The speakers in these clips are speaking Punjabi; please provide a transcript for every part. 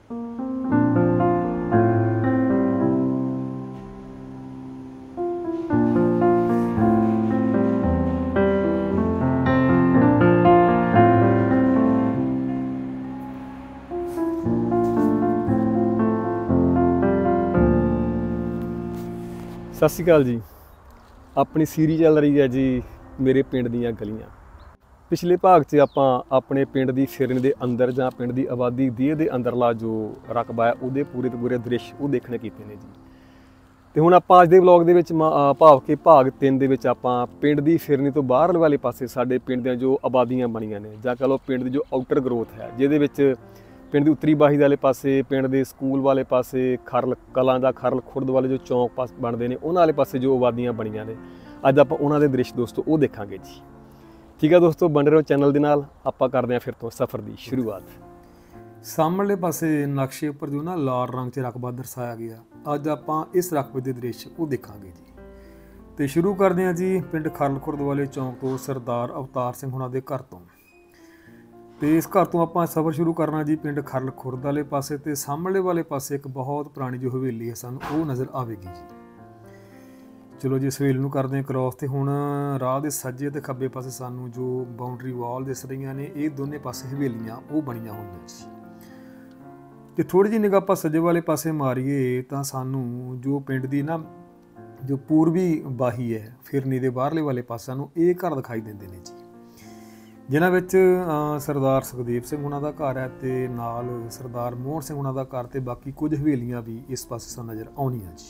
ਸਤਿ ਸ਼੍ਰੀ ਅਕਾਲ ਜੀ। ਆਪਣੀ ਸੀਰੀਜ਼ ਚੱਲ ਰਹੀ ਹੈ ਜੀ ਮੇਰੇ ਪਿੰਡ ਦੀਆਂ ਗਲੀਆਂ। ਪਿਛਲੇ ਭਾਗ 'ਚ ਆਪਾਂ ਆਪਣੇ ਪਿੰਡ ਦੀ ਫਿਰਨ ਦੇ ਅੰਦਰ ਜਾਂ ਪਿੰਡ ਦੀ ਆਬਾਦੀ ਦੇਹ ਦੇ ਅੰਦਰਲਾ ਜੋ ਰਕਬਾ ਹੈ ਉਹਦੇ ਪੂਰੇ ਤੋਂ ਪੂਰੇ ਦ੍ਰਿਸ਼ ਉਹ ਦੇਖਣੇ ਕੀਤੇ ਨੇ ਜੀ। ਤੇ ਹੁਣ ਆਪਾਂ ਅੱਜ ਦੇ ਵਲੌਗ ਦੇ ਵਿੱਚ ਭਾਵ ਕਿ ਭਾਗ 3 ਦੇ ਵਿੱਚ ਆਪਾਂ ਪਿੰਡ ਦੀ ਫਿਰਨੀ ਤੋਂ ਬਾਹਰਲੇ ਵਾਲੇ ਪਾਸੇ ਸਾਡੇ ਪਿੰਡ ਦੀਆਂ ਜੋ ਆਬਾਦੀਆਂ ਬਣੀਆਂ ਨੇ ਜਾਂ ਕਹ ਲਓ ਪਿੰਡ ਦੀ ਜੋ ਆਊਟਰ ਗਰੋਥ ਹੈ, ਜਿਹਦੇ ਵਿੱਚ ਪਿੰਡ ਦੀ ਉੱਤਰੀ ਬਾਹੀ ਵਾਲੇ ਪਾਸੇ, ਪਿੰਡ ਦੇ ਸਕੂਲ ਵਾਲੇ ਪਾਸੇ, ਖਰਲ ਕਲਾਂ ਦਾ ਖਰਲ ਖੁਰਦ ਵਾਲੇ ਜੋ ਚੌਂਕ ਬਣਦੇ ਨੇ ਉਹਨਾਂ ਵਾਲੇ ਪਾਸੇ ਜੋ ਆਬਾਦੀਆਂ ਬਣੀਆਂ ਨੇ, ਅੱਜ ਆਪਾਂ ਉਹਨਾਂ ਦੇ ਦ੍ਰਿਸ਼ ਦੋਸਤੋ ਉਹ ਦੇਖਾਂਗੇ ਜੀ। ਠੀਕ ਹੈ ਦੋਸਤੋ, ਬਣੇ ਰਹੋ ਚੈਨਲ ਦੇ ਨਾਲ। ਆਪਾਂ ਕਰਦੇ ਹਾਂ ਫਿਰ ਤੋਂ ਸਫ਼ਰ ਦੀ ਸ਼ੁਰੂਆਤ। ਸਾਹਮਣੇ ਪਾਸੇ ਨਕਸ਼ੇ ਉੱਪਰ ਜੋ ਨਾ ਲਾਲ ਰੰਗ 'ਚ ਰਕਬਾ ਦਰਸਾਇਆ ਗਿਆ, ਅੱਜ ਆਪਾਂ ਇਸ ਰਕਬੇ ਦੇ ਦ੍ਰਿਸ਼ ਉਹ ਦੇਖਾਂਗੇ ਜੀ। ਤੇ ਸ਼ੁਰੂ ਕਰਦੇ ਹਾਂ ਜੀ ਪਿੰਡ ਖਰਲ ਖੁਰਦ ਵਾਲੇ ਚੌਂਕ ਤੋਂ, ਸਰਦਾਰ ਅਵਤਾਰ ਸਿੰਘ ਹੁਣਾਂ ਦੇ ਘਰ ਤੋਂ। ਤੇ ਇਸ ਘਰ ਤੋਂ ਆਪਾਂ ਸਫ਼ਰ ਸ਼ੁਰੂ ਕਰਨਾ ਜੀ ਪਿੰਡ ਖਰਲ ਖੁਰਦ ਵਾਲੇ ਪਾਸੇ। ਤੇ ਸਾਹਮਣੇ ਵਾਲੇ ਪਾਸੇ ਇੱਕ ਬਹੁਤ ਪੁਰਾਣੀ ਜੋ ਹਵੇਲੀ ਹੈ ਸਾਨੂੰ ਉਹ ਨਜ਼ਰ ਆਵੇਗੀ ਜੀ। ਚਲੋ ਜੀ, ਇਸ ਹਵੇਲੀ ਨੂੰ ਕਰਦੇ ਹਾਂ ਕ੍ਰੋਸ। ਤੇ ਹੁਣ ਰਾਹ ਦੇ ਸੱਜੇ ਤੇ ਖੱਬੇ ਪਾਸੇ ਸਾਨੂੰ ਜੋ ਬਾਉਂਡਰੀ ਵਾਲ ਦਿਸ ਰਹੀਆਂ ਨੇ, ਇਹ ਦੋਨੇ ਪਾਸੇ ਹਵੇਲੀਆਂ ਉਹ ਬਣੀਆਂ ਹੋਈਆਂ ਜੀ। ਤੇ ਥੋੜੀ ਜਿਹੀ ਨਿਗਾਹ ਆਪਾਂ ਸੱਜੇ ਵਾਲੇ ਪਾਸੇ ਮਾਰੀਏ ਤਾਂ ਸਾਨੂੰ ਜੋ ਪਿੰਡ ਦੀ ਨਾ ਜੋ ਪੂਰਬੀ ਬਾਹੀ ਹੈ ਫਿਰਨੀ ਦੇ ਬਾਹਰਲੇ ਵਾਲੇ ਪਾਸੇ ਸਾਨੂੰ ਇਹ ਘਰ ਦਿਖਾਈ ਦਿੰਦੇ ਨੇ ਜੀ, ਜਿਨ੍ਹਾਂ ਵਿੱਚ ਸਰਦਾਰ ਸੁਖਦੇਵ ਸਿੰਘ ਉਹਨਾਂ ਦਾ ਘਰ ਹੈ ਤੇ ਨਾਲ ਸਰਦਾਰ ਮੋਹਨ ਸਿੰਘ ਉਹਨਾਂ ਦਾ ਘਰ, ਤੇ ਬਾਕੀ ਕੁਝ ਹਵੇਲੀਆਂ ਵੀ ਇਸ ਪਾਸੇ ਸਾਨੂੰ ਨਜ਼ਰ ਆਉਣੀਆਂ ਜੀ।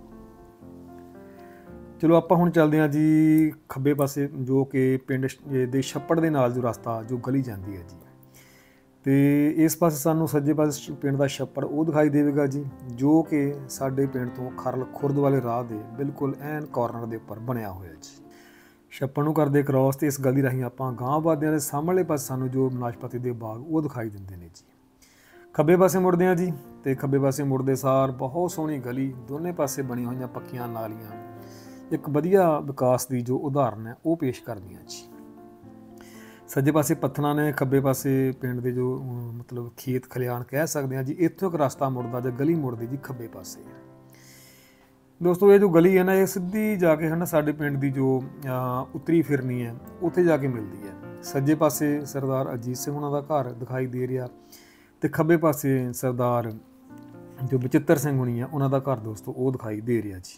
ਚਲੋ ਆਪਾਂ ਹੁਣ ਚੱਲਦੇ ਹਾਂ ਜੀ ਖੱਬੇ ਪਾਸੇ, ਜੋ ਕਿ ਪਿੰਡ ਦੇ ਛੱਪੜ ਦੇ ਨਾਲ ਜੋ ਰਸਤਾ ਜੋ ਗਲੀ ਜਾਂਦੀ ਹੈ ਜੀ। ਤੇ ਇਸ ਪਾਸੇ ਸਾਨੂੰ ਸੱਜੇ ਪਾਸੇ ਪਿੰਡ ਦਾ ਛੱਪੜ ਉਹ ਦਿਖਾਈ ਦੇਵੇਗਾ ਜੀ, ਜੋ ਕਿ ਸਾਡੇ ਪਿੰਡ ਤੋਂ ਖਰਲ ਖੁਰਦ ਵਾਲੇ ਰਾਹ ਦੇ ਬਿਲਕੁਲ ਐਨ ਕਾਰਨਰ ਦੇ ਉੱਪਰ ਬਣਿਆ ਹੋਇਆ ਜੀ। ਛੱਪੜ ਨੂੰ ਕਰਦੇ ਕ੍ਰੋਸ ਤੇ ਇਸ ਗਲੀ ਰਾਹੀਂ ਆਪਾਂ ਗਾਂਹ ਵਾਦੀਆਂ ਦੇ ਸਾਹਮਣੇ ਪਾਸੇ ਸਾਨੂੰ ਜੋ ਨਾਸ਼ਪਾਤੀ ਦੇ ਬਾਗ ਉਹ ਦਿਖਾਈ ਦਿੰਦੇ ਨੇ ਜੀ। ਖੱਬੇ ਪਾਸੇ ਮੁੜਦੇ ਹਾਂ ਜੀ, ਤੇ ਖੱਬੇ ਪਾਸੇ ਮੁੜਦੇ ਸਾਰ ਬਹੁਤ ਸੋਹਣੀ ਗਲੀ, ਦੋਨੇ ਪਾਸੇ ਬਣੀਆਂ ਹੋਈਆਂ ਪੱਕੀਆਂ ਨਾਲੀਆਂ, ਇੱਕ ਵਧੀਆ ਵਿਕਾਸ ਦੀ ਜੋ ਉਦਾਹਰਨ ਹੈ ਉਹ ਪੇਸ਼ ਕਰਦੀਆਂ ਜੀ। ਸੱਜੇ ਪਾਸੇ ਪੱਥਰਾਂ ਨੇ, ਖੱਬੇ ਪਾਸੇ ਪਿੰਡ ਦੇ ਜੋ ਮਤਲਬ ਖੇਤ ਖਲਿਆਣ ਕਹਿ ਸਕਦੇ ਹਾਂ ਜੀ। ਇੱਥੋਂ ਇੱਕ ਰਸਤਾ ਮੁੜਦਾ ਜਾਂ ਗਲੀ ਮੁੜਦੀ ਜੀ ਖੱਬੇ ਪਾਸੇ। ਦੋਸਤੋ ਇਹ ਜੋ ਗਲੀ ਹੈ ਨਾ, ਇਹ ਸਿੱਧੀ ਜਾ ਕੇ ਹੈ ਨਾ ਸਾਡੇ ਪਿੰਡ ਦੀ ਜੋ ਉੱਤਰੀ ਫਿਰਨੀ ਹੈ ਉੱਥੇ ਜਾ ਕੇ ਮਿਲਦੀ ਹੈ। ਸੱਜੇ ਪਾਸੇ ਸਰਦਾਰ ਅਜੀਤ ਸਿੰਘ ਉਹਨਾਂ ਦਾ ਘਰ ਦਿਖਾਈ ਦੇ ਰਿਹਾ, ਤੇ ਖੱਬੇ ਪਾਸੇ ਸਰਦਾਰ ਜੋ ਬਚਿੱਤਰ ਸਿੰਘ ਹੁਣੀ ਆ ਉਹਨਾਂ ਦਾ ਘਰ ਦੋਸਤੋ ਉਹ ਦਿਖਾਈ ਦੇ ਰਿਹਾ ਜੀ।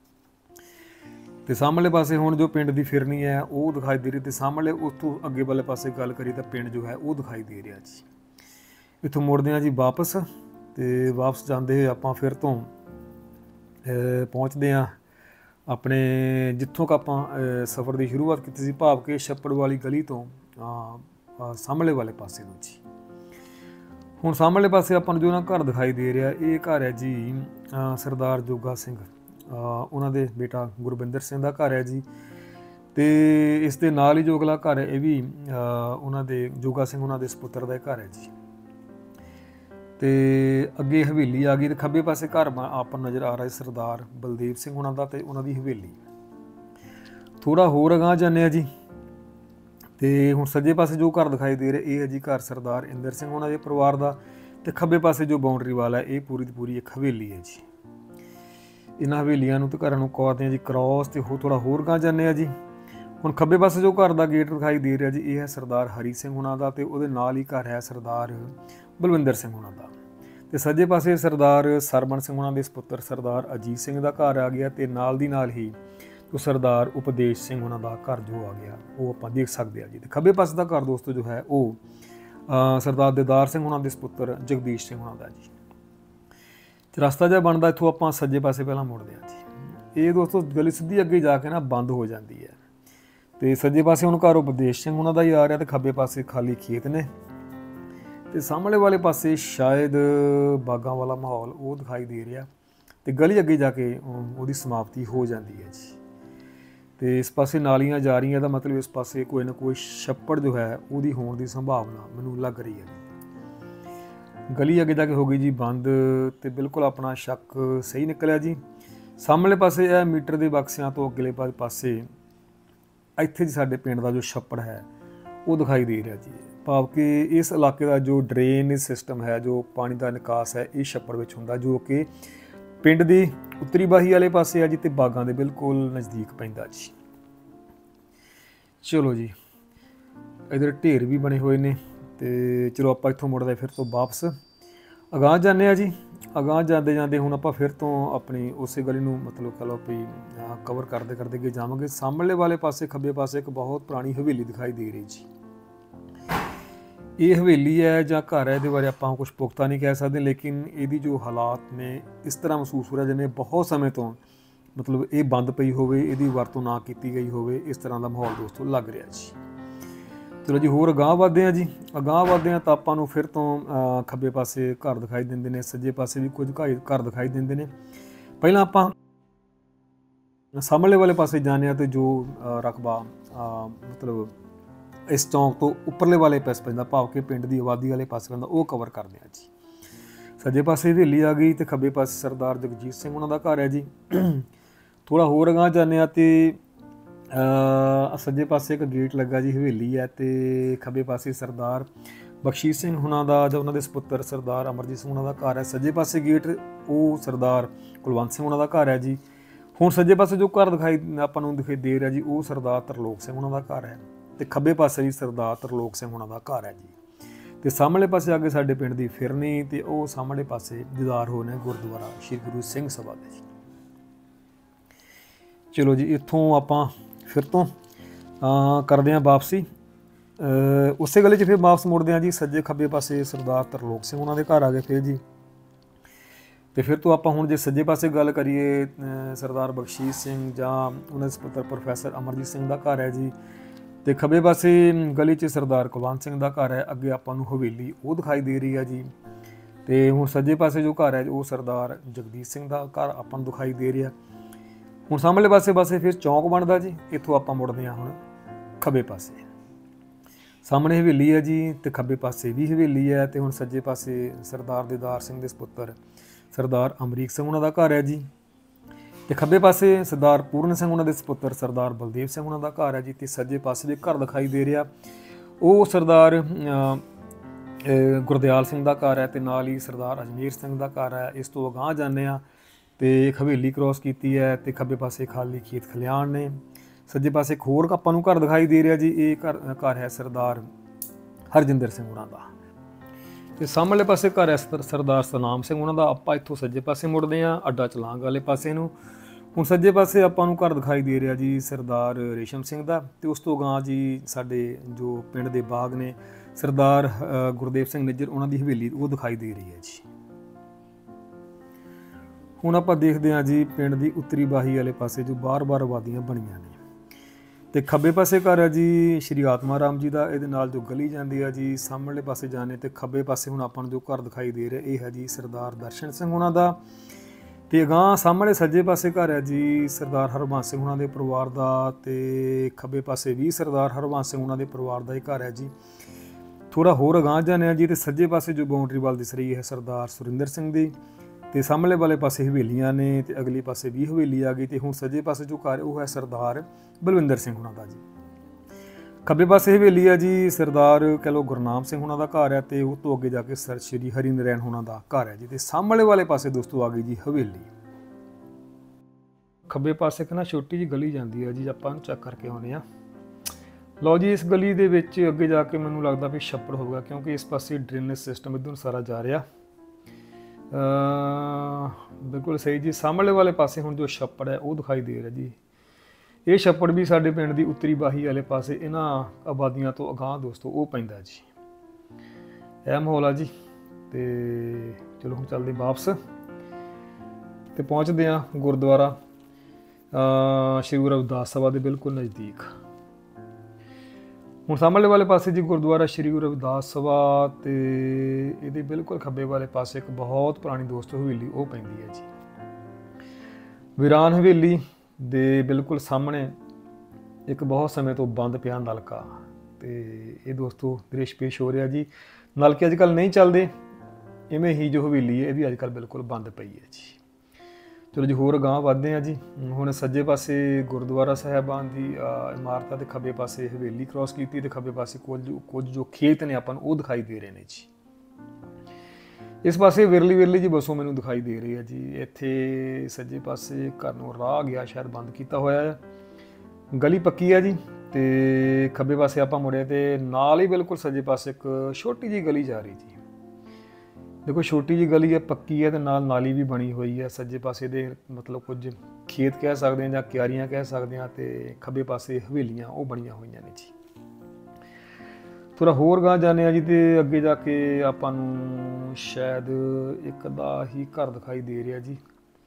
ਤੇ ਸਾਹਮਣੇ ਪਾਸੇ ਹੁਣ ਜੋ ਪਿੰਡ ਦੀ ਫਿਰਨੀ ਹੈ ਉਹ ਦਿਖਾਈ ਦੇ ਰਹੀ, ਤੇ ਸਾਹਮਣੇ ਉਸ ਤੋਂ ਅੱਗੇ ਵਾਲੇ ਪਾਸੇ ਗੱਲ ਕਰੀਏ ਤਾਂ ਪਿੰਡ ਜੋ ਹੈ ਉਹ ਦਿਖਾਈ ਦੇ ਰਿਹਾ ਜੀ। ਇੱਥੋਂ ਮੁੜਦੇ ਹਾਂ ਜੀ ਵਾਪਸ, ਤੇ ਵਾਪਸ ਜਾਂਦੇ ਹੋਏ ਆਪਾਂ ਫਿਰ ਤੋਂ ਪਹੁੰਚਦੇ ਹਾਂ ਆਪਣੇ ਜਿੱਥੋਂ ਕ ਆਪਾਂ ਸਫ਼ਰ ਦੀ ਸ਼ੁਰੂਆਤ ਕੀਤੀ ਸੀ, ਭਾਵ ਕਿ ਛੱਪੜ ਵਾਲੀ ਗਲੀ ਤੋਂ ਸਾਹਮਣੇ ਵਾਲੇ ਪਾਸੇ ਨੂੰ ਜੀ। ਹੁਣ ਸਾਹਮਣੇ ਪਾਸੇ ਆਪਾਂ ਨੂੰ ਜੋ ਨਾ ਘਰ ਦਿਖਾਈ ਦੇ ਰਿਹਾ, ਇਹ ਘਰ ਹੈ ਜੀ ਸਰਦਾਰ ਜੋਗਾ ਸਿੰਘ ਉਹਨਾਂ ਦੇ ਬੇਟਾ ਗੁਰਬਿੰਦਰ ਸਿੰਘ ਦਾ ਘਰ ਹੈ ਜੀ। ਤੇ ਇਸ ਦੇ ਨਾਲ ਹੀ ਜੋ ਅਗਲਾ ਘਰ ਹੈ ਇਹ ਵੀ ਉਹਨਾਂ ਦੇ ਜੋਗਾ ਸਿੰਘ ਉਹਨਾਂ ਦੇ ਸਪੁੱਤਰ ਦਾ ਘਰ ਹੈ ਜੀ। ਤੇ ਅੱਗੇ ਹਵੇਲੀ ਆ ਗਈ, ਤੇ ਖੱਬੇ ਪਾਸੇ ਘਰ ਆਪਾਂ ਨਜ਼ਰ ਆ ਰਿਹਾ ਸਰਦਾਰ ਬਲਦੇਵ ਸਿੰਘ ਉਹਨਾਂ ਦਾ ਤੇ ਉਹਨਾਂ ਦੀ ਹਵੇਲੀ। ਥੋੜਾ ਹੋਰ ਅਗਾਂਹ ਜਾਂਦੇ ਆ ਜੀ, ਤੇ ਹੁਣ ਸੱਜੇ ਪਾਸੇ ਜੋ ਘਰ ਦਿਖਾਈ ਦੇ ਰਿਹਾ ਇਹ ਹੈ ਜੀ ਘਰ ਸਰਦਾਰ ਇੰਦਰ ਸਿੰਘ ਉਹਨਾਂ ਦੇ ਪਰਿਵਾਰ ਦਾ, ਤੇ ਖੱਬੇ ਪਾਸੇ ਜੋ ਬਾਉਂਡਰੀ ਵਾਲ ਹੈ ਇਹ ਪੂਰੀ ਦੀ ਪੂਰੀ ਇੱਕ ਹਵੇਲੀ ਹੈ ਜੀ। ਇਹਨਾਂ ਹਵੇਲੀਆਂ ਨੂੰ ਤੇ ਘਰਾਂ ਨੂੰ ਕਰਦੇ ਆ ਜੀ ਕ੍ਰੋਸ, ਤੇ ਥੋੜਾ ਹੋਰ ਅਗਾਂਹ ਜਾਂਦੇ ਆ ਜੀ। ਹੁਣ ਖੱਬੇ ਪਾਸੇ ਜੋ ਘਰ ਦਾ ਗੇਟ ਦਿਖਾਈ ਦੇ ਰਿਹਾ ਜੀ ਇਹ ਹੈ ਸਰਦਾਰ ਹਰੀ ਸਿੰਘ ਉਹਨਾਂ ਦਾ, ਤੇ ਉਹਦੇ ਨਾਲ ਹੀ ਘਰ ਹੈ ਸਰਦਾਰ ਬਲਵਿੰਦਰ ਸਿੰਘ ਉਹਨਾਂ ਦਾ। ਤੇ ਸੱਜੇ ਪਾਸੇ ਸਰਦਾਰ ਸਰਵਣ ਸਿੰਘ ਉਹਨਾਂ ਦੇ ਸਪੁੱਤਰ ਸਰਦਾਰ ਅਜੀਤ ਸਿੰਘ ਦਾ ਘਰ ਆ ਗਿਆ, ਤੇ ਨਾਲ ਦੀ ਨਾਲ ਹੀ ਜੋ ਸਰਦਾਰ ਉਪਦੇਸ਼ ਸਿੰਘ ਉਹਨਾਂ ਦਾ ਘਰ ਜੋ ਆ ਗਿਆ ਉਹ ਆਪਾਂ ਦੇਖ ਸਕਦੇ ਆ ਜੀ। ਤੇ ਖੱਬੇ ਪਾਸੇ ਦਾ ਘਰ ਦੋਸਤੋ ਜੋ ਹੈ ਉਹ ਸਰਦਾਰ ਦਿਦਾਰ ਸਿੰਘ ਉਹਨਾਂ ਦੇ ਸਪੁੱਤਰ ਜਗਦੀਸ਼ ਸਿੰਘ ਉਹਨਾਂ ਦਾ ਜੀ। ਰਸਤਾ ਜਿਹਾ ਬਣਦਾ ਇੱਥੋਂ ਆਪਾਂ ਸੱਜੇ ਪਾਸੇ ਪਹਿਲਾਂ ਮੁੜਦੇ ਹਾਂ ਜੀ। ਇਹ ਦੋਸਤੋ ਗਲੀ ਸਿੱਧੀ ਅੱਗੇ ਜਾ ਕੇ ਨਾ ਬੰਦ ਹੋ ਜਾਂਦੀ ਹੈ, ਤੇ ਸੱਜੇ ਪਾਸੇ ਹੁਣ ਘਰ ਉਪਦੇਸ਼ ਸਿੰਘ ਉਹਨਾਂ ਦਾ ਹੀ ਆ ਰਿਹਾ, ਤੇ ਖੱਬੇ ਪਾਸੇ ਖਾਲੀ ਖੇਤ ਨੇ, ਤੇ ਸਾਹਮਣੇ ਵਾਲੇ ਪਾਸੇ ਸ਼ਾਇਦ ਬਾਗਾਂ ਵਾਲਾ ਮਾਹੌਲ ਉਹ ਦਿਖਾਈ ਦੇ ਰਿਹਾ, ਤੇ ਗਲੀ ਅੱਗੇ ਜਾ ਕੇ ਉਹਦੀ ਸਮਾਪਤੀ ਹੋ ਜਾਂਦੀ ਹੈ ਜੀ। ਤੇ ਇਸ ਪਾਸੇ ਨਾਲੀਆਂ ਜਾ ਰਹੀਆਂ, ਦਾ ਮਤਲਬ ਇਸ ਪਾਸੇ ਕੋਈ ਨਾ ਕੋਈ ਛੱਪੜ ਜੋ ਹੈ ਉਹਦੀ ਹੋਣ ਦੀ ਸੰਭਾਵਨਾ ਮੈਨੂੰ ਲੱਗ ਰਹੀ ਹੈ। ਗਲੀ ਅੱਗੇ ਜਾ ਕੇ ਹੋ ਗਈ ਜੀ ਬੰਦ, ਤੇ ਬਿਲਕੁਲ ਆਪਣਾ ਸ਼ੱਕ ਸਹੀ ਨਿਕਲਿਆ ਜੀ। ਸਾਹਮਣੇ ਪਾਸੇ ਇਹ ਮੀਟਰ ਦੇ ਬਕਸਿਆਂ ਤੋਂ ਅਗਲੇ ਪਾਸੇ ਇੱਥੇ ਜੀ ਸਾਡੇ ਪਿੰਡ ਦਾ ਜੋ ਛੱਪੜ ਹੈ ਉਹ ਦਿਖਾਈ ਦੇ ਰਿਹਾ ਜੀ। ਭਾਵ ਕਿ ਇਸ ਇਲਾਕੇ ਦਾ ਜੋ ਡਰੇਨੇਜ ਸਿਸਟਮ ਹੈ, ਜੋ ਪਾਣੀ ਦਾ ਨਿਕਾਸ ਹੈ, ਇਹ ਛੱਪੜ ਵਿੱਚ ਹੁੰਦਾ, ਜੋ ਕਿ ਪਿੰਡ ਦੀ ਉੱਤਰੀ ਬਾਹੀ ਵਾਲੇ ਪਾਸੇ ਆ ਜੀ ਤੇ ਬਾਗਾਂ ਦੇ ਬਿਲਕੁਲ ਨਜ਼ਦੀਕ ਪੈਂਦਾ ਜੀ। ਚਲੋ ਜੀ, ਇਧਰ ਢੇਰ ਵੀ ਬਣੇ ਹੋਏ ਨੇ ਤੇ ਚਲੋ ਆਪਾਂ ਇੱਥੋਂ ਮੁੜਦੇ ਫਿਰ ਤੋਂ ਵਾਪਸ ਅਗਾਂਹ ਜਾਂਦੇ ਆ ਜੀ। ਅਗਾਂਹ ਜਾਂਦੇ ਜਾਂਦੇ ਹੁਣ ਆਪਾਂ ਫਿਰ ਤੋਂ ਆਪਣੀ ਉਸੇ ਗਲੀ ਨੂੰ ਮਤਲਬ ਕਹ ਲਓ ਵੀ ਕਵਰ ਕਰਦੇ ਕਰਦੇ ਅੱਗੇ ਜਾਵਾਂਗੇ। ਸਾਹਮਣੇ ਵਾਲੇ ਪਾਸੇ ਖੱਬੇ ਪਾਸੇ ਇੱਕ ਬਹੁਤ ਪੁਰਾਣੀ ਹਵੇਲੀ ਦਿਖਾਈ ਦੇ ਰਹੀ ਜੀ। ਇਹ ਹਵੇਲੀ ਹੈ ਜਾਂ ਘਰ ਹੈ, ਇਹਦੇ ਬਾਰੇ ਆਪਾਂ ਕੁਝ ਪੁਖਤਾ ਨਹੀਂ ਕਹਿ ਸਕਦੇ, ਲੇਕਿਨ ਇਹਦੀ ਜੋ ਹਾਲਾਤ ਨੇ ਇਸ ਤਰ੍ਹਾਂ ਮਹਿਸੂਸ ਹੋ ਰਿਹਾ ਜਿਵੇਂ ਬਹੁਤ ਸਮੇਂ ਤੋਂ ਮਤਲਬ ਇਹ ਬੰਦ ਪਈ ਹੋਵੇ, ਇਹਦੀ ਵਰਤੋਂ ਨਾ ਕੀਤੀ ਗਈ ਹੋਵੇ, ਇਸ ਤਰ੍ਹਾਂ ਦਾ ਮਾਹੌਲ ਦੋਸਤੋ ਲੱਗ ਰਿਹਾ ਜੀ। ਚਲੋ ਜੀ, ਹੋਰ ਅਗਾਂਹ ਵੱਧਦੇ ਹਾਂ ਜੀ। ਅਗਾਂਹ ਵੱਧਦੇ ਹਾਂ ਤਾਂ ਆਪਾਂ ਨੂੰ ਫਿਰ ਤੋਂ ਖੱਬੇ ਪਾਸੇ ਘਰ ਦਿਖਾਈ ਦਿੰਦੇ ਨੇ, ਸੱਜੇ ਪਾਸੇ ਵੀ ਕੁਝ ਘਰ ਦਿਖਾਈ ਦਿੰਦੇ ਨੇ। ਪਹਿਲਾਂ ਆਪਾਂ ਸਾਹਮਣੇ ਵਾਲੇ ਪਾਸੇ ਜਾਂਦੇ ਹਾਂ ਤੇ ਜੋ ਰਕਬਾ ਮਤਲਬ ਇਸ ਚੌਂਕ ਤੋਂ ਉੱਪਰਲੇ ਵਾਲੇ ਪਾਸੇ ਪੈਂਦਾ, ਭਾਵ ਕਿ ਪਿੰਡ ਦੀ ਆਬਾਦੀ ਵਾਲੇ ਪਾਸੇ ਪੈਂਦਾ, ਉਹ ਕਵਰ ਕਰਦੇ ਹਾਂ ਜੀ। ਸੱਜੇ ਪਾਸੇ ਹਵੇਲੀ ਆ ਗਈ ਤੇ ਖੱਬੇ ਪਾਸੇ ਸਰਦਾਰ ਜਗਜੀਤ ਸਿੰਘ ਉਹਨਾਂ ਦਾ ਘਰ ਹੈ ਜੀ। ਥੋੜ੍ਹਾ ਹੋਰ ਅਗਾਂਹ ਜਾਂਦੇ ਹਾਂ ਤੇ ਸੱਜੇ ਪਾਸੇ ਇੱਕ ਗੇਟ ਲੱਗਾ ਜੀ, ਹਵੇਲੀ ਹੈ ਤੇ ਖੱਬੇ ਪਾਸੇ ਸਰਦਾਰ ਬਖਸ਼ੀਸ਼ ਸਿੰਘ ਹੁਣਾਂ ਦਾ ਜਾਂ ਉਹਨਾਂ ਦੇ ਸਪੁੱਤਰ ਸਰਦਾਰ ਅਮਰਜੀਤ ਸਿੰਘ ਉਹਨਾਂ ਦਾ ਘਰ ਹੈ। ਸੱਜੇ ਪਾਸੇ ਗੇਟ ਉਹ ਸਰਦਾਰ ਕੁਲਵੰਤ ਸਿੰਘ ਉਹਨਾਂ ਦਾ ਘਰ ਹੈ ਜੀ। ਹੁਣ ਸੱਜੇ ਪਾਸੇ ਜੋ ਘਰ ਆਪਾਂ ਨੂੰ ਦਿਖਾਈ ਦੇ ਰਿਹਾ ਜੀ, ਉਹ ਸਰਦਾਰ ਤਰਲੋਕ ਸਿੰਘ ਉਹਨਾਂ ਦਾ ਘਰ ਹੈ ਤੇ ਖੱਬੇ ਪਾਸੇ ਵੀ ਸਰਦਾਰ ਤਰਲੋਕ ਸਿੰਘ ਉਹਨਾਂ ਦਾ ਘਰ ਹੈ ਜੀ। ਤੇ ਸਾਹਮਣੇ ਪਾਸੇ ਅੱਗੇ ਸਾਡੇ ਪਿੰਡ ਦੀ ਫਿਰਨੀ ਤੇ ਉਹ ਸਾਹਮਣੇ ਪਾਸੇ ਦੀਦਾਰ ਹੋਏ ਨੇ ਗੁਰਦੁਆਰਾ ਸ਼੍ਰੀ ਗੁਰੂ ਸਿੰਘ ਸਭਾ ਦੇ ਜੀ। ਚਲੋ ਜੀ, ਇੱਥੋਂ ਆਪਾਂ ਫਿਰ ਤੋਂ ਕਰਦੇ ਹਾਂ ਵਾਪਸੀ। ਉਸੇ ਗਲੀ 'ਚ ਫਿਰ ਵਾਪਸ ਮੁੜਦੇ ਹਾਂ ਜੀ। ਸੱਜੇ ਖੱਬੇ ਪਾਸੇ ਸਰਦਾਰ ਤਰਲੋਕ ਸਿੰਘ ਉਹਨਾਂ ਦੇ ਘਰ ਆ ਗਏ ਫਿਰ ਜੀ। ਤੇ ਫਿਰ ਤੋਂ ਆਪਾਂ ਹੁਣ ਜੇ ਸੱਜੇ ਪਾਸੇ ਗੱਲ ਕਰੀਏ, ਸਰਦਾਰ ਬਖਸ਼ੀਸ਼ ਸਿੰਘ ਜਾਂ ਉਹਨਾਂ ਦੇ ਸਪੁੱਤਰ ਪ੍ਰੋਫੈਸਰ ਅਮਰਜੀਤ ਸਿੰਘ ਦਾ ਘਰ ਹੈ ਜੀ। ਤੇ ਖੱਬੇ ਪਾਸੇ ਗਲੀ 'ਚ ਸਰਦਾਰ ਕੁਲਵੰਤ ਸਿੰਘ ਦਾ ਘਰ ਹੈ। ਅੱਗੇ ਆਪਾਂ ਨੂੰ ਹਵੇਲੀ ਉਹ ਦਿਖਾਈ ਦੇ ਰਹੀ ਹੈ ਜੀ। ਤੇ ਹੁਣ ਸੱਜੇ ਪਾਸੇ ਜੋ ਘਰ ਹੈ ਉਹ ਸਰਦਾਰ ਜਗਦੀਸ਼ ਸਿੰਘ ਦਾ ਘਰ ਆਪਾਂ ਨੂੰ ਦਿਖਾਈ ਦੇ ਰਿਹਾ। ਹੁਣ ਸਾਹਮਣੇ ਪਾਸੇ ਫਿਰ ਚੌਂਕ ਬਣਦਾ ਜੀ। ਇੱਥੋਂ ਆਪਾਂ ਮੁੜਦੇ ਹਾਂ ਹੁਣ ਖੱਬੇ ਪਾਸੇ। ਸਾਹਮਣੇ ਹਵੇਲੀ ਹੈ ਜੀ ਤੇ ਖੱਬੇ ਪਾਸੇ ਵੀ ਹਵੇਲੀ ਹੈ। ਤੇ ਹੁਣ ਸੱਜੇ ਪਾਸੇ ਸਰਦਾਰ ਦੀਦਾਰ ਸਿੰਘ ਦੇ ਸਪੁੱਤਰ ਸਰਦਾਰ ਅਮਰੀਕ ਸਿੰਘ ਉਹਨਾਂ ਦਾ ਘਰ ਹੈ ਜੀ। ਤੇ ਖੱਬੇ ਪਾਸੇ ਸਰਦਾਰ ਪੂਰਨ ਸਿੰਘ ਉਹਨਾਂ ਦੇ ਸਪੁੱਤਰ ਸਰਦਾਰ ਬਲਦੇਵ ਸਿੰਘ ਉਹਨਾਂ ਦਾ ਘਰ ਹੈ ਜੀ। ਤੇ ਸੱਜੇ ਪਾਸੇ ਵੀ ਘਰ ਦਿਖਾਈ ਦੇ ਰਿਹਾ, ਉਹ ਸਰਦਾਰ ਗੁਰਦਿਆਲ ਸਿੰਘ ਦਾ ਘਰ ਹੈ ਤੇ ਨਾਲ ਹੀ ਸਰਦਾਰ ਅਜਮੇਰ ਸਿੰਘ ਦਾ ਘਰ ਹੈ। ਇਸ ਤੋਂ ਅਗਾਂਹ ਜਾਂਦੇ ਹਾਂ ਤੇ ਇੱਕ ਹਵੇਲੀ ਕ੍ਰੋਸ ਕੀਤੀ ਹੈ ਤੇ ਖੱਬੇ ਪਾਸੇ ਖਾਲੀ ਖੇਤ ਖਲਿਆਣ ਨੇ। ਸੱਜੇ ਪਾਸੇ ਇੱਕ ਹੋਰ ਆਪਾਂ ਨੂੰ ਘਰ ਦਿਖਾਈ ਦੇ ਰਿਹਾ ਜੀ। ਇਹ ਘਰ ਹੈ ਸਰਦਾਰ ਹਰਜਿੰਦਰ ਸਿੰਘ ਉਹਨਾਂ ਦਾ। ਤੇ ਸਾਹਮਣੇ ਪਾਸੇ ਘਰ ਹੈ ਸਰਦਾਰ ਸਤਨਾਮ ਸਿੰਘ ਉਹਨਾਂ ਦਾ। ਆਪਾਂ ਇੱਥੋਂ ਸੱਜੇ ਪਾਸੇ ਮੁੜਦੇ ਹਾਂ ਅੱਡਾ ਚਲਾਂਗ ਵਾਲੇ ਪਾਸੇ ਨੂੰ। ਹੁਣ ਸੱਜੇ ਪਾਸੇ ਆਪਾਂ ਨੂੰ ਘਰ ਦਿਖਾਈ ਦੇ ਰਿਹਾ ਜੀ ਸਰਦਾਰ ਰੇਸ਼ਮ ਸਿੰਘ ਦਾ। ਤੇ ਉਸ ਤੋਂ ਅਗਾਂਹ ਜੀ ਸਾਡੇ ਜੋ ਪਿੰਡ ਦੇ ਬਾਗ ਨੇ ਸਰਦਾਰ ਗੁਰਦੇਵ ਸਿੰਘ ਨਿੱਜਰ ਉਹਨਾਂ ਦੀ ਹਵੇਲੀ ਉਹ ਦਿਖਾਈ ਦੇ ਰਹੀ ਹੈ ਜੀ। ਹੁਣ ਆਪਾਂ ਦੇਖਦੇ ਹਾਂ ਜੀ ਪਿੰਡ ਦੀ ਉੱਤਰੀ ਬਾਹੀ ਵਾਲੇ ਪਾਸੇ ਜੋ ਬਾਰ-ਬਾਰ ਆਬਾਦੀਆਂ ਬਣੀਆਂ ਨੇ। ਤੇ ਖੱਬੇ ਪਾਸੇ ਘਰ ਹੈ ਜੀ ਸ਼੍ਰੀ ਆਤਮਾ ਰਾਮ ਜੀ ਦਾ। ਇਹਦੇ ਨਾਲ ਜੋ ਗਲੀ ਜਾਂਦੀ ਹੈ ਜੀ, ਸਾਹਮਣੇ ਪਾਸੇ ਜਾਣੇ ਤੇ ਖੱਬੇ ਪਾਸੇ ਹੁਣ ਆਪਾਂ ਨੂੰ ਜੋ ਘਰ ਦਿਖਾਈ ਦੇ ਰਿਹਾ ਇਹ ਹੈ ਜੀ ਸਰਦਾਰ ਦਰਸ਼ਨ ਸਿੰਘ ਉਹਨਾਂ ਦਾ। ਤੇ ਅਗਾਂਹ ਸਾਹਮਣੇ ਸੱਜੇ ਪਾਸੇ ਘਰ ਹੈ ਜੀ ਸਰਦਾਰ ਹਰਬੰਸ ਸਿੰਘ ਉਹਨਾਂ ਦੇ ਪਰਿਵਾਰ ਦਾ। ਤੇ ਖੱਬੇ ਪਾਸੇ ਵੀ ਸਰਦਾਰ ਹਰਬੰਸ ਸਿੰਘ ਉਹਨਾਂ ਦੇ ਪਰਿਵਾਰ ਦਾ ਹੀ ਘਰ ਹੈ ਜੀ। ਥੋੜ੍ਹਾ ਹੋਰ ਅਗਾਂਹ ਜਾਂਦੇ ਹਾਂ ਜੀ ਤੇ ਸੱਜੇ ਪਾਸੇ ਜੋ ਬਾਉਂਡਰੀ ਵੱਲ ਦਿਸ ਰਹੀ ਹੈ ਸਰਦਾਰ ਸੁਰਿੰਦਰ ਸਿੰਘ ਦੀ। ਤੇ ਸਾਹਮਣੇ ਵਾਲੇ ਪਾਸੇ ਹਵੇਲੀਆਂ ਨੇ ਤੇ ਅਗਲੇ ਪਾਸੇ ਵੀ ਹਵੇਲੀ ਆ ਗਈ। ਤੇ ਹੁਣ ਸੱਜੇ ਪਾਸੇ ਜੋ ਘਰ ਉਹ ਹੈ ਸਰਦਾਰ ਬਲਵਿੰਦਰ ਸਿੰਘ ਉਹਨਾਂ ਦਾ ਜੀ। ਖੱਬੇ ਪਾਸੇ ਹਵੇਲੀ ਹੈ ਜੀ ਸਰਦਾਰ ਕਹਿ ਲਓ ਗੁਰਨਾਮ ਸਿੰਘ ਉਹਨਾਂ ਦਾ ਘਰ ਹੈ। ਤੇ ਉਹ ਤੋਂ ਅੱਗੇ ਜਾ ਕੇ ਸਰ ਸ਼੍ਰੀ ਹਰੀ ਨਰੈਣ ਉਹਨਾਂ ਦਾ ਘਰ ਹੈ ਜੀ। ਤੇ ਸਾਹਮਣੇ ਵਾਲੇ ਪਾਸੇ ਦੋਸਤੋ ਆ ਗਈ ਜੀ ਹਵੇਲੀ। ਖੱਬੇ ਪਾਸੇ ਇੱਕ ਨਾ ਛੋਟੀ ਜਿਹੀ ਗਲੀ ਜਾਂਦੀ ਹੈ ਜੀ, ਆਪਾਂ ਨੂੰ ਚੈੱਕ ਕਰਕੇ ਆਉਂਦੇ ਹਾਂ। ਲਓ ਜੀ, ਇਸ ਗਲੀ ਦੇ ਵਿੱਚ ਅੱਗੇ ਜਾ ਕੇ ਮੈਨੂੰ ਲੱਗਦਾ ਵੀ ਛੱਪੜ ਹੋਊਗਾ, ਕਿਉਂਕਿ ਇਸ ਪਾਸੇ ਡਰੇਨੇਜ ਸਿਸਟਮ ਇੱਧਰ ਸਾਰਾ ਜਾ ਰਿਹਾ। ਬਿਲਕੁਲ ਸਹੀ ਜੀ। ਸਾਹਮਣੇ ਵਾਲੇ ਪਾਸੇ ਹੁਣ ਜੋ ਛੱਪੜ ਹੈ ਉਹ ਦਿਖਾਈ ਦੇ ਰਿਹਾ ਜੀ। ਇਹ ਛੱਪੜ ਵੀ ਸਾਡੇ ਪਿੰਡ ਦੀ ਉੱਤਰੀ ਬਾਹੀ ਵਾਲੇ ਪਾਸੇ ਇਹਨਾਂ ਆਬਾਦੀਆਂ ਤੋਂ ਅਗਾਂਹ ਦੋਸਤੋ ਉਹ ਪੈਂਦਾ ਜੀ। ਇਹ ਮਾਹੌਲ ਆ ਜੀ। ਤੇ ਚਲੋ ਹੁਣ ਚੱਲਦੇ ਵਾਪਸ ਤੇ ਪਹੁੰਚਦੇ ਹਾਂ ਗੁਰਦੁਆਰਾ ਸ਼੍ਰੀ ਗੁਰੂ ਰਵਿਦਾਸ ਸਭਾ ਦੇ ਬਿਲਕੁਲ ਨਜ਼ਦੀਕ। ਹੁਣ ਸਾਹਮਣੇ ਵਾਲੇ ਪਾਸੇ ਜੀ ਗੁਰਦੁਆਰਾ ਸ਼੍ਰੀ ਗੁਰੂ ਰਵਿਦਾਸ ਸਭਾ ਤੇ ਇਹਦੇ ਬਿਲਕੁਲ ਖੱਬੇ ਵਾਲੇ ਪਾਸੇ ਇੱਕ ਬਹੁਤ ਪੁਰਾਣੀ ਦੋਸਤੋ ਹਵੇਲੀ ਉਹ ਪੈਂਦੀ ਹੈ ਜੀ। ਵੀਰਾਨ ਹਵੇਲੀ ਦੇ ਬਿਲਕੁਲ ਸਾਹਮਣੇ ਇੱਕ ਬਹੁਤ ਸਮੇਂ ਤੋਂ ਬੰਦ ਪਿਆ ਨਲਕਾ ਤੇ ਇਹ ਦੋਸਤੋ ਦ੍ਰਿਸ਼ ਪੇਸ਼ ਹੋ ਰਿਹਾ ਜੀ। ਨਲਕੇ ਅੱਜ ਕੱਲ੍ਹ ਨਹੀਂ ਚੱਲਦੇ, ਇਵੇਂ ਹੀ ਜੋ ਹਵੇਲੀ ਹੈ ਇਹ ਵੀ ਅੱਜ ਕੱਲ੍ਹ ਬਿਲਕੁਲ ਬੰਦ ਪਈ ਹੈ ਜੀ। ਚਲੋ ਜੀ ਹੋਰ ਅਗਾਂਹ ਵੱਧਦੇ ਹਾਂ ਜੀ। ਹੁਣ ਸੱਜੇ ਪਾਸੇ ਗੁਰਦੁਆਰਾ ਸਾਹਿਬਾਨ ਦੀ ਇਮਾਰਤ ਅਤੇ ਖੱਬੇ ਪਾਸੇ ਹਵੇਲੀ ਕ੍ਰਾਸ ਕੀਤੀ ਤੇ ਖੱਬੇ ਪਾਸੇ ਕੁਝ ਜੋ ਖੇਤ ਨੇ ਆਪਾਂ ਨੂੰ ਉਹ ਦਿਖਾਈ ਦੇ ਰਹੇ ਨੇ ਜੀ। ਇਸ ਪਾਸੇ ਵਿਰਲੀ ਜੀ ਬਸੋਂ ਮੈਨੂੰ ਦਿਖਾਈ ਦੇ ਰਹੀ ਹੈ ਜੀ। ਇੱਥੇ ਸੱਜੇ ਪਾਸੇ ਘਰ ਨੂੰ ਰਾਹ ਗਿਆ, ਸ਼ਾਇਦ ਬੰਦ ਕੀਤਾ ਹੋਇਆ ਹੈ। ਗਲੀ ਪੱਕੀ ਹੈ ਜੀ ਤੇ ਖੱਬੇ ਪਾਸੇ ਆਪਾਂ ਮੁੜੇ ਤੇ ਨਾਲ ਹੀ ਬਿਲਕੁਲ ਸੱਜੇ ਪਾਸੇ ਇੱਕ ਛੋਟੀ ਜਿਹੀ ਗਲੀ ਜਾ ਰਹੀ ਜੀ। ਦੇਖੋ ਛੋਟੀ ਜਿਹੀ ਗਲੀ ਹੈ, ਪੱਕੀ ਹੈ ਤੇ ਨਾਲ ਨਾਲੀ ਵੀ ਬਣੀ ਹੋਈ ਹੈ। ਸੱਜੇ ਪਾਸੇ ਦੇ ਮਤਲਬ ਕੁਝ ਖੇਤ ਕਹਿ ਸਕਦੇ ਹਾਂ ਜਾਂ ਕਿਆਰੀਆਂ ਕਹਿ ਸਕਦੇ ਹਾਂ ਤੇ ਖੱਬੇ ਪਾਸੇ ਹਵੇਲੀਆਂ ਉਹ ਬਣੀਆਂ ਹੋਈਆਂ ਨੇ ਜੀ। ਥੋੜਾ ਹੋਰ ਗਾਂਹ ਜਾਂਦੇ ਆ ਜੀ ਤੇ ਅੱਗੇ ਜਾ ਕੇ ਆਪਾਂ ਨੂੰ ਸ਼ਾਇਦ ਇੱਕ ਦਾ ਹੀ ਘਰ ਦਿਖਾਈ ਦੇ ਰਿਹਾ ਜੀ।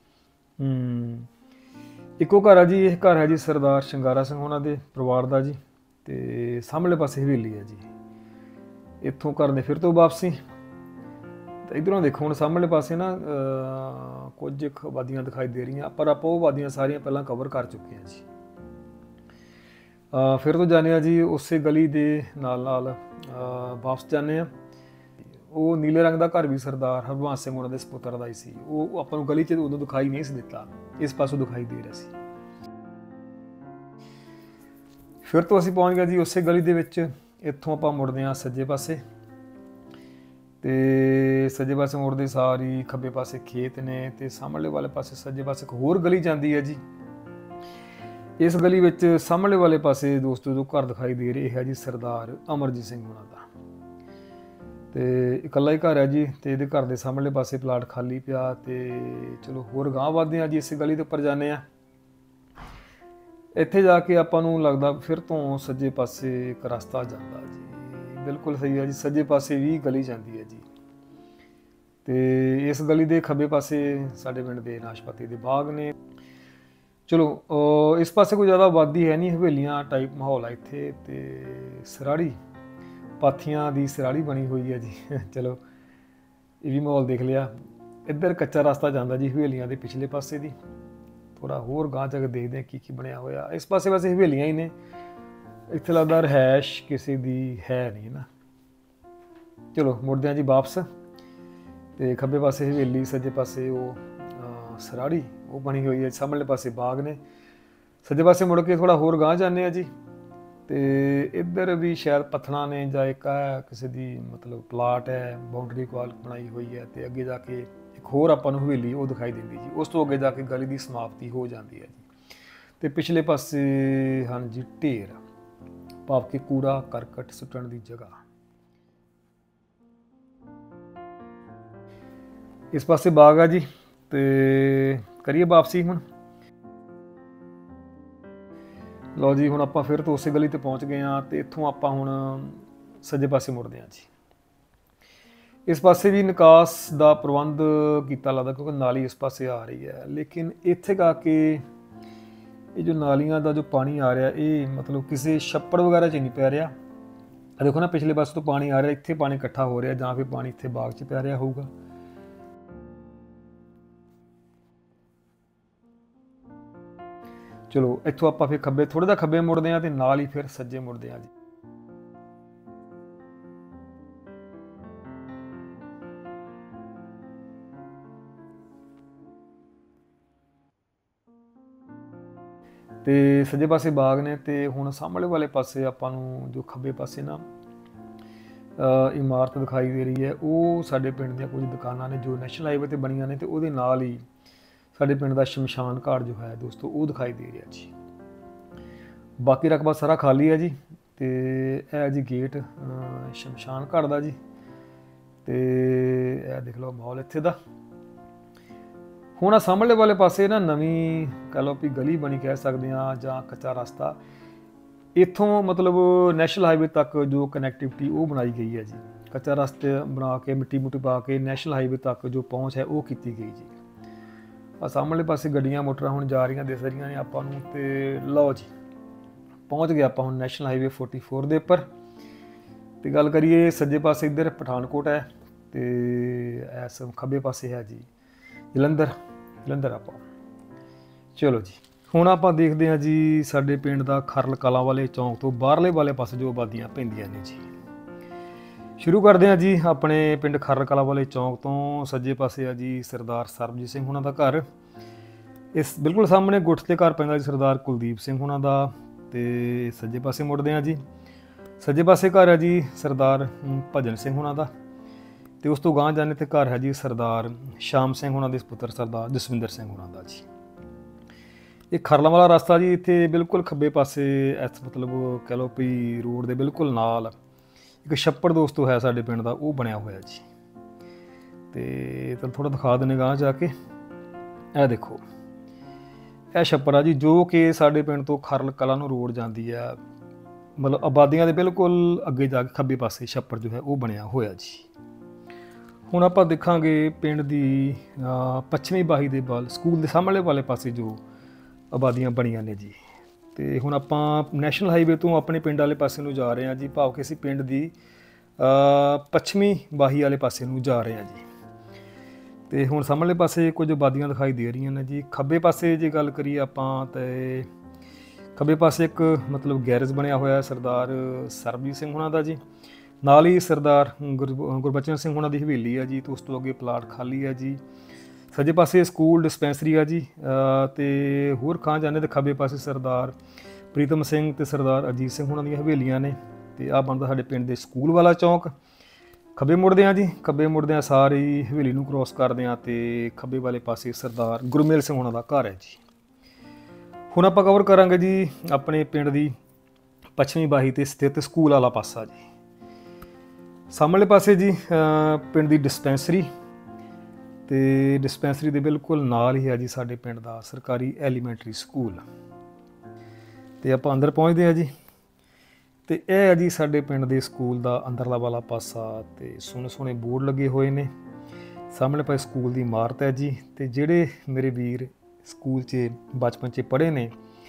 ਇੱਕੋ ਘਰ ਆ ਜੀ। ਇਹ ਘਰ ਹੈ ਜੀ ਸਰਦਾਰ ਸ਼ਿੰਗਾਰਾ ਸਿੰਘ ਉਹਨਾਂ ਦੇ ਪਰਿਵਾਰ ਦਾ ਜੀ ਤੇ ਸਾਹਮਣੇ ਪਾਸੇ ਹਵੇਲੀ ਹੈ ਜੀ। ਇੱਥੋਂ ਘਰ ਦੇ ਫਿਰ ਤੋਂ ਵਾਪਸੀ ਤੇ ਇਧਰੋਂ ਦੇਖੋ ਹੁਣ ਸਾਹਮਣੇ ਪਾਸੇ ਨਾ ਕੁਝ ਵਾਦੀਆਂ ਦਿਖਾਈ ਦੇ ਰਹੀਆਂ, ਪਰ ਆਪਾਂ ਉਹ ਵਾਦੀਆਂ ਸਾਰੀਆਂ ਪਹਿਲਾਂ ਕਵਰ ਕਰ ਚੁੱਕੇ ਹਾਂ ਜੀ। ਫਿਰ ਤੋਂ ਜਾਂਦੇ ਹਾਂ ਜੀ ਉਸੇ ਗਲੀ ਦੇ ਨਾਲ ਵਾਪਸ ਜਾਂਦੇ ਹਾਂ। ਉਹ ਨੀਲੇ ਰੰਗ ਦਾ ਘਰ ਵੀ ਸਰਦਾਰ ਹਰਬੰਸ ਸਿੰਘ ਉਹਨਾਂ ਦੇ ਸਪੁੱਤਰ ਦਾ ਹੀ ਸੀ। ਉਹ ਆਪਾਂ ਨੂੰ ਗਲੀ 'ਚ ਉਦੋਂ ਦਿਖਾਈ ਨਹੀਂ ਸੀ ਦਿੱਤਾ, ਇਸ ਪਾਸੋਂ ਦਿਖਾਈ ਦੇ ਰਿਹਾ ਸੀ। ਫਿਰ ਤੋਂ ਅਸੀਂ ਪਹੁੰਚ ਗਏ ਜੀ ਉਸੇ ਗਲੀ ਦੇ ਵਿੱਚ। ਇੱਥੋਂ ਆਪਾਂ ਮੁੜਦੇ ਹਾਂ ਸੱਜੇ ਪਾਸੇ ਤੇ ਸੱਜੇ ਪਾਸੇ ਮੁੜਦੇ ਸਾਰੀ ਖੱਬੇ ਪਾਸੇ ਖੇਤ ਨੇ ਤੇ ਸਾਹਮਣੇ ਵਾਲੇ ਪਾਸੇ ਸੱਜੇ ਪਾਸੇ ਇੱਕ ਹੋਰ ਗਲੀ ਜਾਂਦੀ ਹੈ ਜੀ। ਇਸ ਗਲੀ ਵਿੱਚ ਸਾਹਮਣੇ ਵਾਲੇ ਪਾਸੇ ਦੋਸਤੋ ਜੋ ਘਰ ਦਿਖਾਈ ਦੇ ਰਿਹਾ ਹੈ ਜੀ ਸਰਦਾਰ ਅਮਰਜੀਤ ਸਿੰਘ ਉਹਨਾਂ ਦਾ ਤੇ ਇਕੱਲਾ ਹੀ ਘਰ ਹੈ ਜੀ। ਤੇ ਇਹਦੇ ਘਰ ਦੇ ਸਾਹਮਣੇ ਪਾਸੇ ਪਲਾਟ ਖਾਲੀ ਪਿਆ ਤੇ ਚਲੋ ਹੋਰ ਗਾਂਹ ਵੱਧਦੇ ਹਾਂ ਜੀ। ਇਸੇ ਗਲੀ ਦੇ ਉੱਪਰ ਜਾਂਦੇ ਹਾਂ। ਇੱਥੇ ਜਾ ਕੇ ਆਪਾਂ ਨੂੰ ਲੱਗਦਾ ਫਿਰ ਤੋਂ ਸੱਜੇ ਪਾਸੇ ਇੱਕ ਰਸਤਾ ਜਾਂਦਾ ਜੀ। ਬਿਲਕੁਲ ਸਹੀ ਹੈ ਜੀ, ਸੱਜੇ ਪਾਸੇ ਵੀ ਗਲੀ ਜਾਂਦੀ ਹੈ ਜੀ ਤੇ ਇਸ ਗਲੀ ਦੇ ਖੱਬੇ ਪਾਸੇ ਸਾਡੇ ਪਿੰਡ ਦੇ ਨਾਸ਼ਪਾਤੀ ਦੇ ਬਾਗ ਨੇ। ਚਲੋ ਇਸ ਪਾਸੇ ਕੋਈ ਜ਼ਿਆਦਾ ਆਬਾਦੀ ਹੈ ਨਹੀਂ, ਹਵੇਲੀਆਂ ਟਾਈਪ ਮਾਹੌਲ ਆ ਇੱਥੇ ਤੇ ਸਰਾੜੀ ਪਾਥੀਆਂ ਦੀ ਸਰਾੜੀ ਬਣੀ ਹੋਈ ਹੈ ਜੀ। ਚਲੋ ਇਹ ਵੀ ਮਾਹੌਲ ਦੇਖ ਲਿਆ। ਇੱਧਰ ਕੱਚਾ ਰਸਤਾ ਜਾਂਦਾ ਜੀ ਹਵੇਲੀਆਂ ਦੇ ਪਿਛਲੇ ਪਾਸੇ ਦੀ। ਥੋੜਾ ਹੋਰ ਗਾਂਹ ਜਾ ਕੇ ਦੇਖਦੇ ਹਾਂ ਕੀ ਬਣਿਆ ਹੋਇਆ। ਇਸ ਪਾਸੇ ਵੈਸੇ ਹਵੇਲੀਆਂ ਹੀ ਨੇ, ਇੱਥੇ ਲੱਗਦਾ ਰਿਹਾਇਸ਼ ਕਿਸੇ ਦੀ ਹੈ ਨਹੀਂ ਨਾ। ਚਲੋ ਮੁੜਦੇ ਹਾਂ ਜੀ ਵਾਪਸ ਤੇ ਖੱਬੇ ਪਾਸੇ ਹਵੇਲੀ, ਸੱਜੇ ਪਾਸੇ ਉਹ ਸਰਾੜੀ ਉਹ ਬਣੀ ਹੋਈ ਹੈ। ਸਾਹਮਣੇ ਪਾਸੇ ਬਾਗ ਨੇ। ਸੱਜੇ ਪਾਸੇ ਮੁੜ ਕੇ ਥੋੜਾ ਹੋਰ ਗਾਂਹ ਜਾਂਦੇ ਆ ਜੀ ਤੇ ਇੱਧਰ ਵੀ ਸ਼ਾਇਦ ਪੱਥਣਾ ਨੇ ਜਾਂ ਇੱਕ ਕਿਸੇ ਦੀ ਮਤਲਬ ਪਲਾਟ ਹੈ, ਬਾਉਂਡਰੀ ਵਾਲ ਬਣਾਈ ਹੋਈ ਹੈ ਤੇ ਅੱਗੇ ਜਾ ਕੇ ਇੱਕ ਹੋਰ ਆਪਾਂ ਨੂੰ ਹਵੇਲੀ ਉਹ ਦਿਖਾਈ ਦਿੰਦੀ ਜੀ। ਉਸ ਤੋਂ ਅੱਗੇ ਜਾ ਕੇ ਗਲੀ ਦੀ ਸਮਾਪਤੀ ਹੋ ਜਾਂਦੀ ਹੈ ਜੀ ਤੇ ਪਿਛਲੇ ਪਾਸੇ ਹਨ ਜੀ ਢੇਰ, ਭਾਵ ਕਿ ਕੂੜਾ ਕਰਕਟ ਸੁੱਟਣ ਦੀ ਜਗ੍ਹਾ। ਇਸ ਪਾਸੇ ਬਾਗ ਆ ਜੀ ਤੇ ਕਰੀਏ ਵਾਪਸੀ। ਹੁਣ ਲਓ ਜੀ, ਹੁਣ ਆਪਾਂ ਫਿਰ ਤੋਂ ਉਸੇ ਗਲੀ ਤੇ ਪਹੁੰਚ ਗਏ ਹਾਂ ਤੇ ਇੱਥੋਂ ਆਪਾਂ ਹੁਣ ਸੱਜੇ ਪਾਸੇ ਮੁੜਦੇ ਹਾਂ ਜੀ। ਇਸ ਪਾਸੇ ਵੀ ਨਿਕਾਸ ਦਾ ਪ੍ਰਬੰਧ ਕੀਤਾ ਲੱਗਦਾ ਕਿਉਂਕਿ ਨਾਲੀ ਇਸ ਪਾਸੇ ਆ ਰਹੀ ਹੈ। ਲੇਕਿਨ ਇੱਥੇ ਆ ਕੇ ਇਹ ਜੋ ਨਾਲੀਆਂ ਦਾ ਜੋ ਪਾਣੀ ਆ ਰਿਹਾ ਇਹ ਮਤਲਬ ਕਿਸੇ ਛੱਪੜ ਵਗੈਰਾ 'ਚ ਨਹੀਂ ਪੈ ਰਿਹਾ। ਦੇਖੋ ਨਾ ਪਿਛਲੇ ਪਾਸੇ ਤੋਂ ਪਾਣੀ ਆ ਰਿਹਾ, ਇੱਥੇ ਪਾਣੀ ਇਕੱਠਾ ਹੋ ਰਿਹਾ ਜਾਂ ਫਿਰ ਪਾਣੀ ਇੱਥੇ ਬਾਗ 'ਚ ਪੈ ਰਿਹਾ ਹੋਊਗਾ। ਚਲੋ ਇੱਥੋਂ ਆਪਾਂ ਫਿਰ ਖੱਬੇ ਥੋੜ੍ਹਾ ਜਿਹਾ ਖੱਬੇ ਮੁੜਦੇ ਹਾਂ ਤੇ ਨਾਲ ਹੀ ਫਿਰ ਸੱਜੇ ਮੁੜਦੇ ਹਾਂ ਜੀ। ਤੇ ਸੱਜੇ ਪਾਸੇ ਬਾਗ ਨੇ ਤੇ ਹੁਣ ਸਾਹਮਣੇ ਵਾਲੇ ਪਾਸੇ ਆਪਾਂ ਨੂੰ ਜੋ ਖੱਬੇ ਪਾਸੇ ਨਾ ਇਮਾਰਤ ਦਿਖਾਈ ਦੇ ਰਹੀ ਹੈ ਉਹ ਸਾਡੇ ਪਿੰਡ ਦੀਆਂ ਕੁਝ ਦੁਕਾਨਾਂ ਨੇ ਜੋ ਨੈਸ਼ਨਲ ਹਾਈਵੇ ਤੇ ਬਣੀਆਂ ਨੇ ਤੇ ਉਹਦੇ ਨਾਲ ਹੀ ਸਾਡੇ ਪਿੰਡ ਦਾ ਸ਼ਮਸ਼ਾਨ ਘਾਟ ਜੋ ਹੈ ਦੋਸਤੋ ਉਹ ਦਿਖਾਈ ਦੇ ਰਿਹਾ ਜੀ। ਬਾਕੀ ਰਕਬਾ ਸਾਰਾ ਖਾਲੀ ਹੈ ਜੀ ਤੇ ਇਹ ਜੀ ਗੇਟ ਸ਼ਮਸ਼ਾਨ ਘਾਟ ਦਾ ਜੀ ਤੇ ਇਹ ਦੇਖ ਲਓ ਮਾਹੌਲ ਇੱਥੇ ਦਾ। ਹੁਣ ਸਾਹਮਣੇ ਵਾਲੇ ਪਾਸੇ ਨਾ ਨਵੀਂ ਕਹਿ ਲਓ ਵੀ ਗਲੀ ਬਣੀ ਕਹਿ ਸਕਦੇ ਹਾਂ ਜਾਂ ਕੱਚਾ ਰਸਤਾ। ਇੱਥੋਂ ਮਤਲਬ ਨੈਸ਼ਨਲ ਹਾਈਵੇ ਤੱਕ ਜੋ ਕਨੈਕਟੀਵਿਟੀ ਉਹ ਬਣਾਈ ਗਈ ਹੈ ਜੀ। ਕੱਚਾ ਰਸਤੇ ਬਣਾ ਕੇ ਮਿੱਟੀ ਮੁੱਟੀ ਪਾ ਕੇ ਨੈਸ਼ਨਲ ਹਾਈਵੇ ਤੱਕ ਜੋ ਪਹੁੰਚ ਹੈ ਉਹ ਕੀਤੀ ਗਈ ਜੀ। ਆ ਸਾਹਮਣੇ ਪਾਸੇ ਗੱਡੀਆਂ ਮੋਟਰਾਂ ਹੁਣ ਜਾ ਰਹੀਆਂ ਦਿਸ ਰਹੀਆਂ ਨੇ ਆਪਾਂ ਨੂੰ ਤੇ ਲਓ ਜੀ ਪਹੁੰਚ ਗਏ ਆਪਾਂ ਹੁਣ ਨੈਸ਼ਨਲ ਹਾਈਵੇ 44 ਦੇ ਉੱਪਰ। ਤੇ ਗੱਲ ਕਰੀਏ ਸੱਜੇ ਪਾਸੇ ਇੱਧਰ ਪਠਾਨਕੋਟ ਹੈ ਤੇ ਇਸ ਖੱਬੇ ਪਾਸੇ ਹੈ ਜੀ ਜਲੰਧਰ ਆਪਾਂ। ਚਲੋ ਜੀ ਹੁਣ ਆਪਾਂ ਦੇਖਦੇ ਹਾਂ ਜੀ ਸਾਡੇ ਪਿੰਡ ਦਾ ਖਰਲ ਕਲਾਂ ਵਾਲੇ ਚੌਂਕ ਤੋਂ ਬਾਹਰਲੇ ਵਾਲੇ ਪਾਸੇ ਜੋ ਆਬਾਦੀਆਂ ਪੈਂਦੀਆਂ ਨੇ ਜੀ। ਸ਼ੁਰੂ ਕਰਦੇ ਹਾਂ ਜੀ ਆਪਣੇ ਪਿੰਡ ਖਰਲ ਕਲਾਂ ਵਾਲੇ ਚੌਂਕ ਤੋਂ। ਸੱਜੇ ਪਾਸੇ ਆ ਜੀ ਸਰਦਾਰ ਸਰਬਜੀਤ ਸਿੰਘ ਉਹਨਾਂ ਦਾ ਘਰ ਇਸ ਬਿਲਕੁਲ ਸਾਹਮਣੇ ਗੁੱਠ ਤੇ ਘਰ ਪੈਂਦਾ ਜੀ ਸਰਦਾਰ ਕੁਲਦੀਪ ਸਿੰਘ ਹੁਣਾਂ ਦਾ। ਤੇ ਸੱਜੇ ਪਾਸੇ ਮੁੜਦੇ ਹਾਂ ਜੀ, ਸੱਜੇ ਪਾਸੇ ਘਰ ਹੈ ਜੀ ਸਰਦਾਰ ਭਜਨ ਸਿੰਘ ਹੁਣਾਂ ਦਾ। ਤੇ ਉਸ ਤੋਂ ਗਾਂਹ ਜਾਂਦੇ ਤੇ ਘਰ ਹੈ ਜੀ ਸਰਦਾਰ ਸ਼ਾਮ ਸਿੰਘ ਹੁਣਾਂ ਦੇ ਪੁੱਤਰ ਸਰਦਾਰ ਜਸਵਿੰਦਰ ਸਿੰਘ ਹੁਣਾਂ ਦਾ ਜੀ। ਇਹ ਖਰਲਾਂ ਵਾਲਾ ਰਸਤਾ ਜੀ, ਇੱਥੇ ਬਿਲਕੁਲ ਖੱਬੇ ਪਾਸੇ ਇਸ ਮਤਲਬ ਕਹਿ ਲਓ ਵੀ ਰੋਡ ਦੇ ਬਿਲਕੁਲ ਨਾਲ ਇੱਕ ਛੱਪੜ ਦੋਸਤੋ ਹੈ ਸਾਡੇ ਪਿੰਡ ਦਾ, ਉਹ ਬਣਿਆ ਹੋਇਆ ਜੀ। ਤੇ ਤੁਹਾਨੂੰ ਥੋੜ੍ਹਾ ਦਿਖਾ ਦਿੰਦੇ ਗਾਂਹ ਜਾ ਕੇ। ਇਹ ਦੇਖੋ, ਇਹ ਛੱਪੜ ਆ ਜੀ, ਜੋ ਕਿ ਸਾਡੇ ਪਿੰਡ ਤੋਂ ਖਰਲ ਕਲਾਂ ਨੂੰ ਰੋਡ ਜਾਂਦੀ ਆ, ਮਤਲਬ ਆਬਾਦੀਆਂ ਦੇ ਬਿਲਕੁਲ ਅੱਗੇ ਜਾ ਕੇ ਖੱਬੇ ਪਾਸੇ ਛੱਪੜ ਜੋ ਹੈ ਉਹ ਬਣਿਆ ਹੋਇਆ ਜੀ। ਹੁਣ ਆਪਾਂ ਦੇਖਾਂਗੇ ਪਿੰਡ ਦੀ ਪੱਛਮੀ ਬਾਹੀ ਦੇ ਵੱਲ ਸਕੂਲ ਦੇ ਸਾਹਮਣੇ ਵਾਲੇ ਪਾਸੇ ਜੋ ਆਬਾਦੀਆਂ ਬਣੀਆਂ ਨੇ ਜੀ। ਤੇ ਹੁਣ ਆਪਾਂ ਨੈਸ਼ਨਲ ਹਾਈਵੇ ਤੋਂ ਆਪਣੇ ਪਿੰਡ ਵਾਲੇ ਪਾਸੇ ਨੂੰ ਜਾ ਰਹੇ ਹਾਂ ਜੀ, ਭਾਵ ਕਿ ਅਸੀਂ ਪਿੰਡ ਦੀ ਪੱਛਮੀ ਬਾਹੀ ਵਾਲੇ ਪਾਸੇ ਨੂੰ ਜਾ ਰਹੇ ਹਾਂ ਜੀ। ਤੇ ਹੁਣ ਸਾਹਮਣੇ ਪਾਸੇ ਕੁਝ ਆਬਾਦੀਆਂ ਦਿਖਾਈ ਦੇ ਰਹੀਆਂ ਨੇ ਜੀ। ਖੱਬੇ ਪਾਸੇ ਜੇ ਗੱਲ ਕਰੀਏ ਆਪਾਂ ਤੇ ਖੱਬੇ ਪਾਸੇ ਇੱਕ ਮਤਲਬ ਗੈਰੇਜ ਬਣਿਆ ਹੋਇਆ ਸਰਦਾਰ ਸਰਬਜੀਤ ਸਿੰਘ ਹੁਣਾਂ ਦਾ ਜੀ। ਨਾਲ ਹੀ ਸਰਦਾਰ ਗੁਰਬਚਨ ਸਿੰਘ ਹੁਣਾਂ ਦੀ ਹਵੇਲੀ ਆ ਜੀ। ਤੇ ਉਸ ਤੋਂ ਅੱਗੇ ਪਲਾਟ ਖਾਲੀ ਹੈ ਜੀ। ਸੱਜੇ ਪਾਸੇ ਸਕੂਲ ਡਿਸਪੈਂਸਰੀ ਆ ਜੀ। ਤੇ ਹੋਰ ਖਾਂ ਜਾਂਦੇ ਤੇ ਖੱਬੇ ਪਾਸੇ ਸਰਦਾਰ ਪ੍ਰੀਤਮ ਸਿੰਘ ਤੇ ਸਰਦਾਰ ਅਜੀਤ ਸਿੰਘ ਹੁਣਾਂ ਦੀਆਂ ਹਵੇਲੀਆਂ ਨੇ। ਤੇ ਆਹ ਬਣਦਾ ਸਾਡੇ ਪਿੰਡ ਦੇ ਸਕੂਲ ਵਾਲਾ ਚੌਂਕ। ਖੱਬੇ ਮੁੜਦੇ ਹਾਂ ਜੀ, ਖੱਬੇ ਮੁੜਦੇ ਹਾਂ ਸਾਰੀ ਹਵੇਲੀ ਨੂੰ ਕ੍ਰੋਸ ਕਰਦੇ ਹਾਂ ਤੇ ਖੱਬੇ ਵਾਲੇ ਪਾਸੇ ਸਰਦਾਰ ਗੁਰਮੇਲ ਸਿੰਘ ਹੁਣਾਂ ਦਾ ਘਰ ਹੈ ਜੀ। ਹੁਣ ਆਪਾਂ ਕਵਰ ਕਰਾਂਗੇ ਜੀ ਆਪਣੇ ਪਿੰਡ ਦੀ ਪੱਛਮੀ ਬਾਹੀ ਤੇ ਸਥਿਤ ਸਕੂਲ ਵਾਲਾ ਪਾਸਾ ਜੀ। ਸਾਹਮਣੇ ਪਾਸੇ ਜੀ ਪਿੰਡ ਦੀ ਡਿਸਪੈਂਸਰੀ, ਤੇ ਡਿਸਪੈਂਸਰੀ ਦੇ ਬਿਲਕੁਲ ਨਾਲ ਹੀ ਹੈ ਜੀ ਸਾਡੇ ਪਿੰਡ ਦਾ ਸਰਕਾਰੀ ਐਲੀਮੈਂਟਰੀ ਸਕੂਲ। ਤੇ ਆਪਾਂ ਅੰਦਰ ਪਹੁੰਚਦੇ ਹਾਂ ਜੀ। ਤੇ ਇਹ ਹੈ ਜੀ ਸਾਡੇ ਪਿੰਡ ਦੇ ਸਕੂਲ ਦਾ ਅੰਦਰਲਾ ਵਾਲਾ ਪਾਸਾ। ਤੇ ਸੋਹਣੇ ਸੋਹਣੇ ਬੋਰਡ ਲੱਗੇ ਹੋਏ ਨੇ। ਸਾਹਮਣੇ ਪਾਸੇ ਸਕੂਲ ਦੀ ਇਮਾਰਤ ਹੈ ਜੀ। ਤੇ ਜਿਹੜੇ ਮੇਰੇ ਵੀਰ ਸਕੂਲ 'ਚ ਬਚਪਨ 'ਚ ਪੜ੍ਹੇ ਨੇ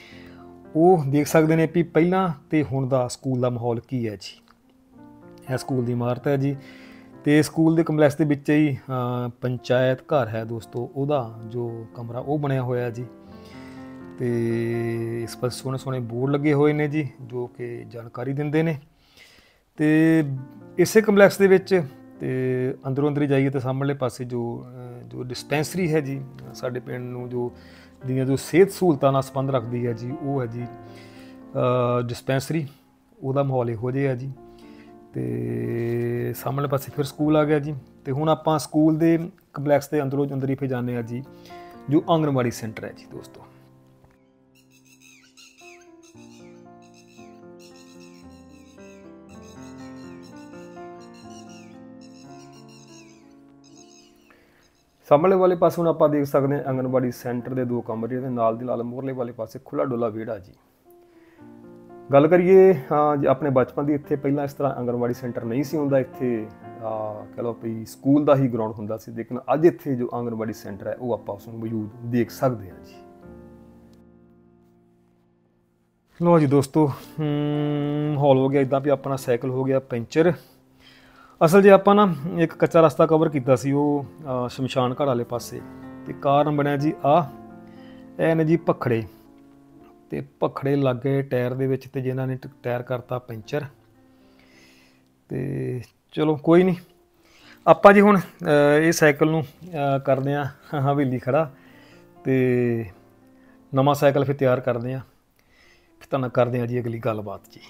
ਉਹ ਦੇਖ ਸਕਦੇ ਨੇ ਵੀ ਪਹਿਲਾਂ ਤੇ ਹੁਣ ਦਾ ਸਕੂਲ ਦਾ ਮਾਹੌਲ ਕੀ ਹੈ ਜੀ। ਇਹ ਸਕੂਲ ਦੀ ਇਮਾਰਤ ਹੈ ਜੀ। ਤੇ ਸਕੂਲ ਦੇ ਕੰਪਲੈਕਸ ਦੇ ਵਿੱਚ ਹੀ ਪੰਚਾਇਤ ਘਰ ਹੈ ਦੋਸਤੋ, ਉਹਦਾ ਜੋ ਕਮਰਾ ਉਹ ਬਣਿਆ ਹੋਇਆ ਜੀ। ਤੇ ਇਸ ਪਾਸੇ ਸੋਹਣੇ ਸੋਹਣੇ ਬੋਰਡ ਲੱਗੇ ਹੋਏ ਨੇ ਜੀ ਜੋ ਕਿ ਜਾਣਕਾਰੀ ਦਿੰਦੇ ਨੇ। ਤੇ ਇਸੇ ਕੰਪਲੈਕਸ ਦੇ ਵਿੱਚ ਤੇ ਅੰਦਰੋਂ ਅੰਦਰ ਹੀ ਜਾਈਏ ਤਾਂ ਸਾਹਮਣੇ ਪਾਸੇ ਜੋ ਡਿਸਪੈਂਸਰੀ ਹੈ ਜੀ, ਸਾਡੇ ਪਿੰਡ ਨੂੰ ਜੋ ਸਿਹਤ ਸਹੂਲਤਾਂ ਨਾਲ ਸੰਬੰਧ ਰੱਖਦੀ ਹੈ ਜੀ, ਉਹ ਹੈ ਜੀ ਡਿਸਪੈਂਸਰੀ। ਉਹਦਾ ਮਾਹੌਲ ਇਹੋ ਜਿਹਾ ਹੈ ਜੀ। ਤੇ ਸਾਹਮਣੇ ਪਾਸੇ ਫਿਰ ਸਕੂਲ ਆ ਗਿਆ ਜੀ। ਤੇ ਹੁਣ ਆਪਾਂ ਸਕੂਲ ਦੇ ਕੰਪਲੈਕਸ ਦੇ ਅੰਦਰੋਂ ਅੰਦਰ ਹੀ ਫਿਰ ਜਾਂਦੇ ਹਾਂ ਜੀ ਜੋ ਆਂਗਣਵਾੜੀ ਸੈਂਟਰ ਹੈ ਜੀ ਦੋਸਤੋ। ਸਾਹਮਣੇ ਵਾਲੇ ਪਾਸੇ ਹੁਣ ਆਪਾਂ ਦੇਖ ਸਕਦੇ ਹਾਂ ਆਂਗਣਵਾੜੀ ਸੈਂਟਰ ਦੇ 2 ਕਮਰੇ ਦੇ ਨਾਲ ਦੀ ਨਾਲ ਮੂਹਰਲੇ ਵਾਲੇ ਪਾਸੇ ਖੁੱਲ੍ਹਾ ਡੁੱਲਾ ਵਿਹੜਾ ਜੀ। ਗੱਲ ਕਰੀਏ ਆਪਣੇ ਬਚਪਨ ਦੀ, ਇੱਥੇ ਪਹਿਲਾਂ ਇਸ ਤਰ੍ਹਾਂ ਆਂਗਣਵਾੜੀ ਸੈਂਟਰ ਨਹੀਂ ਸੀ ਹੁੰਦਾ। ਇੱਥੇ ਕਹਿ ਲਓ ਵੀ ਸਕੂਲ ਦਾ ਹੀ ਗਰਾਊਂਡ ਹੁੰਦਾ ਸੀ। ਲੇਕਿਨ ਅੱਜ ਇੱਥੇ ਜੋ ਆਂਗਣਵਾੜੀ ਸੈਂਟਰ ਹੈ ਉਹ ਆਪਾਂ ਉਸ ਨੂੰ ਮੌਜੂਦ ਦੇਖ ਸਕਦੇ ਹਾਂ ਜੀ। ਲਓ ਜੀ ਦੋਸਤੋ, ਮਾਹੌਲ ਹੋ ਗਿਆ ਇੱਦਾਂ ਵੀ ਆਪਣਾ ਸਾਈਕਲ ਹੋ ਗਿਆ ਪੈਂਚਰ। ਅਸਲ ਜੇ ਆਪਾਂ ਨਾ ਇੱਕ ਕੱਚਾ ਰਸਤਾ ਕਵਰ ਕੀਤਾ ਸੀ ਉਹ ਸ਼ਮਸ਼ਾਨ ਘਾਟ ਵਾਲੇ ਪਾਸੇ। ਤੇ ਕਾਰਨ ਬਣਿਆ ਜੀ ਇਹ ਨੇ ਜੀ ਭਖੜੇ। ਤੇ ਭਖੜੇ ਲੱਗ ਗਏ ਟਾਇਰ ਦੇ ਵਿੱਚ ਤੇ ਜਿਨ੍ਹਾਂ ਨੇ ਟਾਇਰ ਕਰਤਾ ਪੈਂਚਰ। ਤੇ ਚਲੋ ਕੋਈ ਨਹੀਂ, ਆਪਾਂ ਜੀ ਹੁਣ ਇਹ ਸਾਈਕਲ ਨੂੰ ਕਰਦੇ ਹਾਂ ਹਵੇਲੀ ਖੜਾ ਤੇ ਨਵਾਂ ਸਾਈਕਲ ਫਿਰ ਤਿਆਰ ਕਰਦੇ ਹਾਂ। ਫਿਰ ਤੁਹਾਨੂੰ ਕਰਦੇ ਹਾਂ ਜੀ ਅਗਲੀ ਗੱਲਬਾਤ ਜੀ।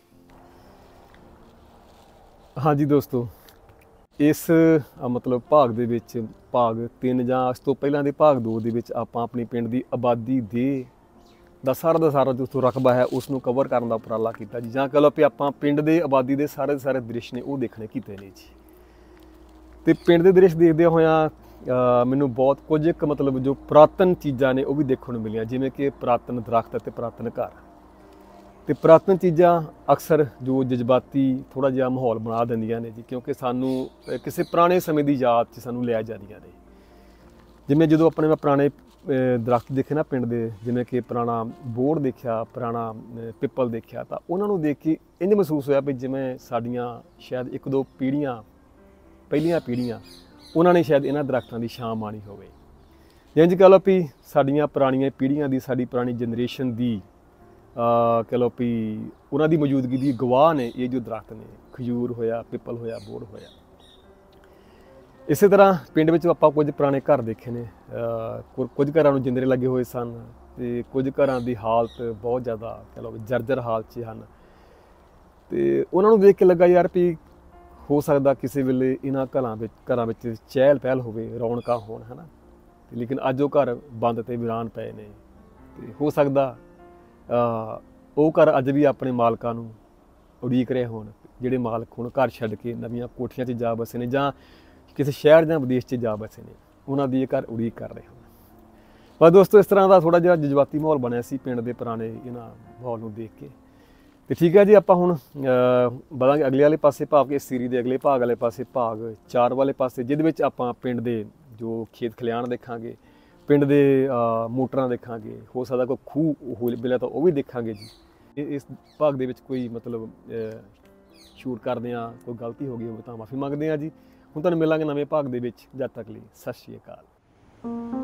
ਹਾਂਜੀ ਦੋਸਤੋ, ਇਸ ਮਤਲਬ ਭਾਗ ਦੇ ਵਿੱਚ ਭਾਗ 3 ਜਾਂ ਇਸ ਤੋਂ ਪਹਿਲਾਂ ਦੇ ਭਾਗ 2 ਦੇ ਵਿੱਚ ਆਪਾਂ ਆਪਣੀ ਪਿੰਡ ਦੀ ਆਬਾਦੀ ਦਾ ਸਾਰਾ ਜੋ ਰਕਬਾ ਹੈ ਉਸ ਨੂੰ ਕਵਰ ਕਰਨ ਦਾ ਉਪਰਾਲਾ ਕੀਤਾ ਜੀ। ਜਾਂ ਕਹ ਲਓ ਵੀ ਆਪਾਂ ਪਿੰਡ ਦੇ ਆਬਾਦੀ ਦੇ ਸਾਰੇ ਦ੍ਰਿਸ਼ ਨੇ ਉਹ ਦੇਖਣੇ ਕੀਤੇ ਨੇ ਜੀ। ਤੇ ਪਿੰਡ ਦੇ ਦ੍ਰਿਸ਼ ਦੇਖਦਿਆਂ ਹੋਇਆਂ ਮੈਨੂੰ ਬਹੁਤ ਕੁਝ ਇੱਕ ਮਤਲਬ ਜੋ ਪੁਰਾਤਨ ਚੀਜ਼ਾਂ ਨੇ ਉਹ ਵੀ ਦੇਖਣ ਨੂੰ ਮਿਲੀਆਂ, ਜਿਵੇਂ ਕਿ ਪੁਰਾਤਨ ਦਰੱਖਤ ਅਤੇ ਪੁਰਾਤਨ ਘਰ। ਤੇ ਪੁਰਾਤਨ ਚੀਜ਼ਾਂ ਅਕਸਰ ਜੋ ਜਜ਼ਬਾਤੀ ਥੋੜ੍ਹਾ ਜਿਹਾ ਮਾਹੌਲ ਬਣਾ ਦਿੰਦੀਆਂ ਨੇ ਜੀ, ਕਿਉਂਕਿ ਸਾਨੂੰ ਕਿਸੇ ਪੁਰਾਣੇ ਸਮੇਂ ਦੀ ਯਾਦ 'ਚ ਸਾਨੂੰ ਲੈ ਜਾਂਦੀਆਂ ਨੇ। ਜਿਵੇਂ ਜਦੋਂ ਆਪਣੇ ਮੈਂ ਪੁਰਾਣੇ ਦਰੱਖਤ ਦੇਖੇ ਨਾ ਪਿੰਡ ਦੇ, ਜਿਵੇਂ ਕਿ ਪੁਰਾਣਾ ਬੋਹੜ ਦੇਖਿਆ, ਪੁਰਾਣਾ ਪਿੱਪਲ ਦੇਖਿਆ, ਤਾਂ ਉਹਨਾਂ ਨੂੰ ਦੇਖ ਕੇ ਇੰਝ ਮਹਿਸੂਸ ਹੋਇਆ ਵੀ ਜਿਵੇਂ ਸਾਡੀਆਂ ਸ਼ਾਇਦ 1-2 ਪੀੜ੍ਹੀਆਂ ਪਹਿਲੀਆਂ ਪੀੜ੍ਹੀਆਂ ਉਹਨਾਂ ਨੇ ਸ਼ਾਇਦ ਇਹਨਾਂ ਦਰੱਖਤਾਂ ਦੀ ਛਾਂ ਮਾਣੀ ਹੋਵੇ। ਇੰਝ ਕਹ ਲਓ ਵੀ ਸਾਡੀਆਂ ਪੁਰਾਣੀਆਂ ਪੀੜ੍ਹੀਆਂ ਦੀ, ਸਾਡੀ ਪੁਰਾਣੀ ਜਨਰੇਸ਼ਨ ਦੀ ਕਹ ਲਓ ਵੀ ਉਹਨਾਂ ਦੀ ਮੌਜੂਦਗੀ ਦੀ ਗਵਾਹ ਨੇ ਇਹ ਜੋ ਦਰੱਖਤ ਨੇ, ਖਜੂਰ ਹੋਇਆ, ਪਿੱਪਲ ਹੋਇਆ, ਬੋਹੜ ਹੋਇਆ। ਇਸੇ ਤਰ੍ਹਾਂ ਪਿੰਡ ਵਿੱਚ ਆਪਾਂ ਕੁਝ ਪੁਰਾਣੇ ਘਰ ਦੇਖੇ ਨੇ। ਕੁਝ ਘਰਾਂ ਨੂੰ ਜਿੰਦਰੇ ਲੱਗੇ ਹੋਏ ਸਨ ਤੇ ਕੁਝ ਘਰਾਂ ਦੀ ਹਾਲਤ ਬਹੁਤ ਜ਼ਿਆਦਾ ਕਹਿ ਲਓ ਜਰਜਰ ਹਾਲਤ 'ਚ ਹਨ। ਤੇ ਉਹਨਾਂ ਨੂੰ ਦੇਖ ਕੇ ਲੱਗਾ ਯਾਰ ਵੀ ਹੋ ਸਕਦਾ ਕਿਸੇ ਵੇਲੇ ਇਹਨਾਂ ਘਰਾਂ ਵਿੱਚ ਚਹਿਲ ਪਹਿਲ ਹੋਵੇ, ਰੌਣਕਾਂ ਹੋਣ, ਹੈ ਨਾ। ਲੇਕਿਨ ਅੱਜ ਉਹ ਘਰ ਬੰਦ ਤੇ ਵੀਰਾਨ ਪਏ ਨੇ। ਤੇ ਹੋ ਸਕਦਾ ਉਹ ਘਰ ਅੱਜ ਵੀ ਆਪਣੇ ਮਾਲਕਾਂ ਨੂੰ ਉਡੀਕ ਰਹੇ ਹੋਣ, ਜਿਹੜੇ ਮਾਲਕ ਹੁਣ ਘਰ ਛੱਡ ਕੇ ਨਵੀਆਂ ਕੋਠੀਆਂ 'ਚ ਜਾ ਬਸੇ ਨੇ ਜਾਂ ਕਿਸੇ ਸ਼ਹਿਰ ਜਾਂ ਵਿਦੇਸ਼ 'ਚ ਜਾ ਬਸੇ ਨੇ, ਉਹਨਾਂ ਦੀ ਇਹ ਘਰ ਉਡੀਕ ਕਰ ਰਹੇ ਹਨ। ਪਰ ਦੋਸਤੋ ਇਸ ਤਰ੍ਹਾਂ ਦਾ ਥੋੜ੍ਹਾ ਜਿਹਾ ਜਜ਼ਬਾਤੀ ਮਾਹੌਲ ਬਣਿਆ ਸੀ ਪਿੰਡ ਦੇ ਪੁਰਾਣੇ ਇਹਨਾਂ ਮਾਹੌਲ ਨੂੰ ਦੇਖ ਕੇ। ਤੇ ਠੀਕ ਹੈ ਜੀ, ਆਪਾਂ ਹੁਣ ਵਧਾਂਗੇ ਅਗਲੇ ਵਾਲੇ ਪਾਸੇ, ਭਾਵ ਕਿ ਇਸ ਸੀਰੀਜ਼ ਦੇ ਅਗਲੇ ਭਾਗ ਵਾਲੇ ਪਾਸੇ, ਭਾਗ 4 ਵਾਲੇ ਪਾਸੇ, ਜਿਹਦੇ ਵਿੱਚ ਆਪਾਂ ਪਿੰਡ ਦੇ ਜੋ ਖੇਤ ਖਲਿਆਣ ਦੇਖਾਂਗੇ, ਪਿੰਡ ਦੇ ਮੋਟਰਾਂ ਦੇਖਾਂਗੇ, ਹੋ ਸਕਦਾ ਕੋਈ ਖੂਹ ਮਿਲਿਆ ਤਾਂ ਉਹ ਵੀ ਦੇਖਾਂਗੇ ਜੀ। ਇਸ ਭਾਗ ਦੇ ਵਿੱਚ ਕੋਈ ਮਤਲਬ ਸ਼ੂਟ ਕਰਦੇ ਹਾਂ ਕੋਈ ਗਲਤੀ ਹੋ ਗਈ ਹੋਵੇ ਤਾਂ ਮਾਫੀ ਮੰਗਦੇ ਹਾਂ ਜੀ। ਹੁਣ ਤੁਹਾਨੂੰ ਮਿਲਾਂਗੇ ਨਵੇਂ ਭਾਗ ਦੇ ਵਿੱਚ, ਜਦ ਤੱਕ ਲਈ ਸਤਿ ਸ਼੍ਰੀ ਅਕਾਲ।